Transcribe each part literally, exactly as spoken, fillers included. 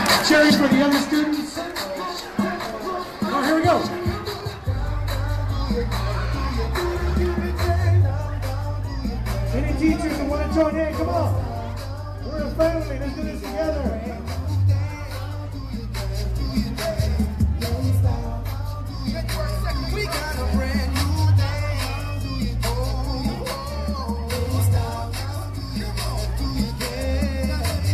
Cherries for the younger students. Oh, here we go. Any teachers that want to join in, come on. We're a family, let's do this together. We got a brand new day. Oh, oh, oh, stop. Come on, do you get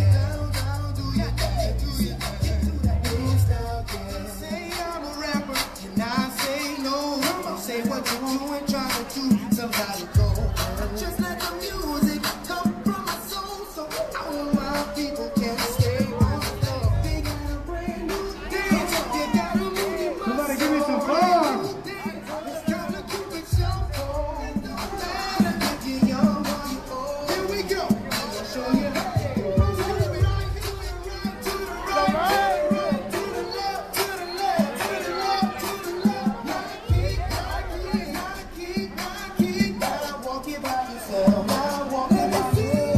Say I'm a rapper, and I say no. Say what you doing, trying to do, somebody go. Just let the music come from my soul, so I don't know why people can't stay on the floor. They got a brand new day. You gotta move your muscles. Somebody give me some fun. It's time to Cupid Shuffle. It don't matter if you're young or you're old. Here we go. I'll show you how. Do it right, do it right, to the right, to the left, to the left, to the left, to the left. Now keep, now keep, now keep, now keep. Now walk it by yourself. Now walk it by yourself.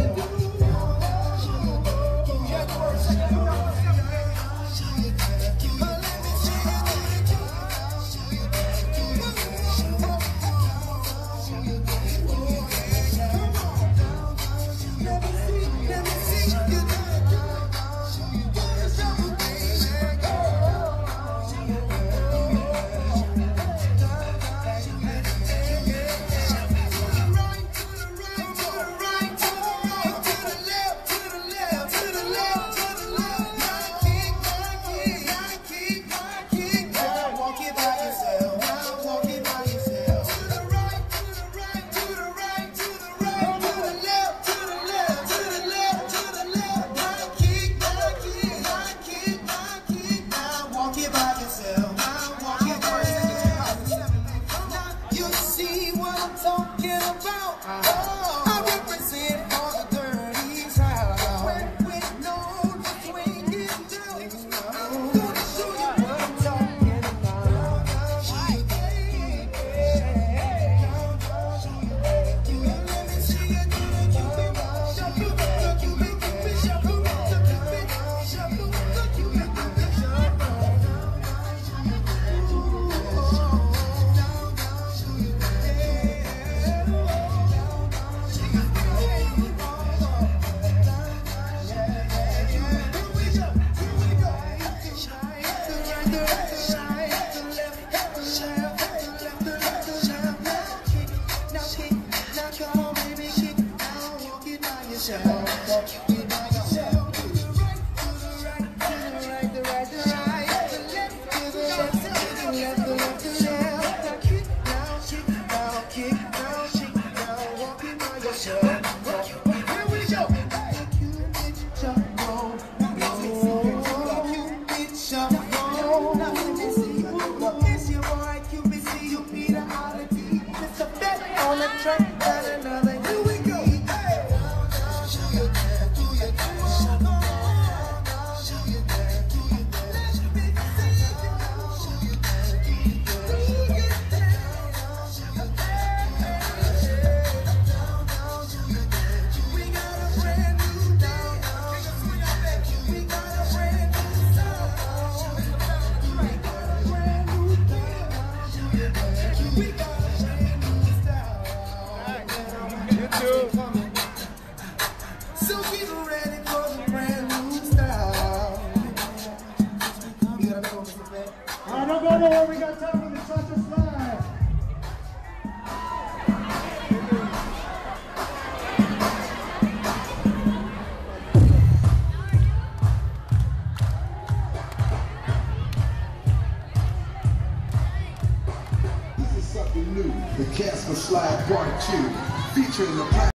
Don't go nowhere, we got time for the Trust Us Live. This is something new, the Carrizo Sps Part two, featuring the